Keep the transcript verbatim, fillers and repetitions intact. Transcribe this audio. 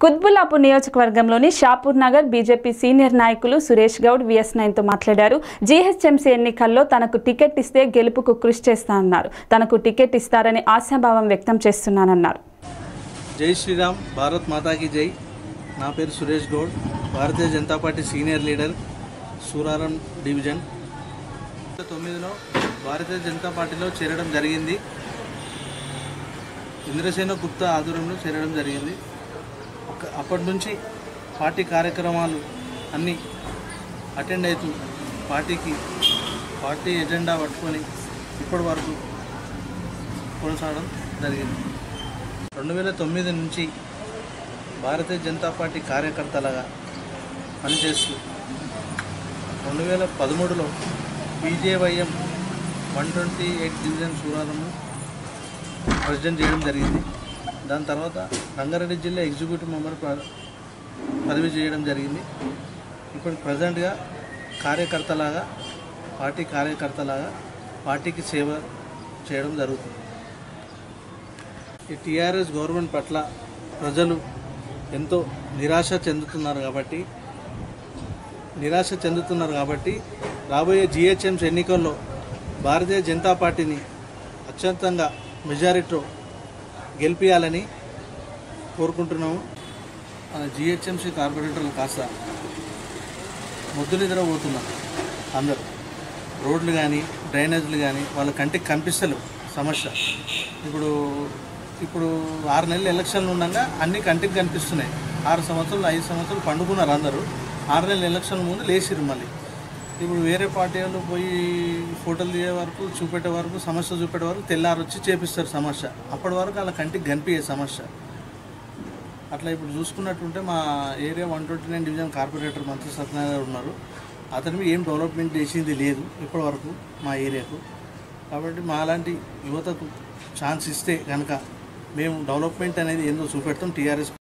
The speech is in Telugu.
కుత్బుల్లాపూర్ నియోజకవర్గంలోని షాపూర్ నగర్ బీజేపీ సీనియర్ నాయకులు సురేష్ గౌడ్ విఎస్ నైన్ తో మాట్లాడారు. జీహెచ్ఎంసీ ఎన్నికల్లో తనకు టికెట్ ఇస్తే గెలుపుకు కృషి చేస్తానన్నారు. తనకు టికెట్ ఇస్తారని ఆశాభావం వ్యక్తం చేస్తున్నానన్నారు. జై శ్రీరామ్, భారత్ మాతాకి జై. నా పేరు Suresh Goud, Bharatiya Janata Party senior leader, Suraram division. తొమ్మిదిలో భారతీయ జనతా పార్టీలో చేరడం జరిగింది. ఇంద్రసేన గుప్తా ఆధ్వర్యంలో చేరడం జరిగింది. అప్పటి నుంచి పార్టీ కార్యక్రమాలు అన్నీ అటెండ్ అవుతూ పార్టీకి పార్టీ ఎజెండా పట్టుకొని ఇప్పటి వరకు కొనసాగడం జరిగింది. రెండు వేల తొమ్మిది నుంచి భారతీయ జనతా పార్టీ కార్యకర్తలుగా పనిచేస్తూ రెండు వేల పదమూడులో BJYM one twenty eight division సూరారంను ప్రెసిడెంట్ చేయడం జరిగింది. దాని తర్వాత రంగారెడ్డి జిల్లా ఎగ్జిక్యూటివ్ మెంబర్ పదవి చేయడం జరిగింది. ఇప్పుడు ప్రజెంట్గా కార్యకర్తలాగా పార్టీ కార్యకర్తలాగా పార్టీకి సేవ చేయడం జరుగుతుంది. ఈ టీఆర్ఎస్ గవర్నమెంట్ పట్ల ప్రజలు ఎంతో నిరాశ చెందుతున్నారు కాబట్టి నిరాశ చెందుతున్నారు కాబట్టి రాబోయే జిహెచ్ఎంసీ ఎన్నికల్లో భారతీయ జనతా పార్టీని అత్యంతంగా మెజారిటీతో గెలిపించాలని కోరుకుంటున్నాము. జిహెచ్ఎంసీ కార్పొరేటర్లు కాస్త మొద్దు నిద్రపోతున్నారు. అందరూ రోడ్లు కానీ డ్రైనేజ్లు కానీ వాళ్ళ కంటికి కనిపిస్తలేవు. సమస్య ఇప్పుడు ఇప్పుడు ఆరు నెలలు ఎలక్షన్లు ఉండగా అన్ని కంటికి కనిపిస్తున్నాయి. ఆరు సంవత్సరాలు ఐదు సంవత్సరాలు పండుకున్నారు అందరూ. ఆరు నెలల ఎలక్షన్ల ముందు లేచిరు. మళ్ళీ ఇప్పుడు వేరే పార్టీ వాళ్ళు పోయి ఫోటోలు దిగే వరకు చూపెట్టే వరకు సమస్య చూపెట్టే వరకు తెల్లారు వచ్చి చేపిస్తారు సమస్య. అప్పటి వరకు వాళ్ళ కంటికి కనిపించే సమస్య. అట్లా ఇప్పుడు చూసుకున్నట్టుంటే మా area one twenty nine division corporator Mantri Satyanarayana గారు ఉన్నారు. అతను ఏం డెవలప్మెంట్ చేసింది లేదు ఇప్పటి వరకు మా ఏరియాకు. కాబట్టి మా లాంటి యువతకు ఛాన్స్ ఇస్తే కనుక మేము డెవలప్మెంట్ అనేది ఏందో చూపెడతాం. టీఆర్ఎస్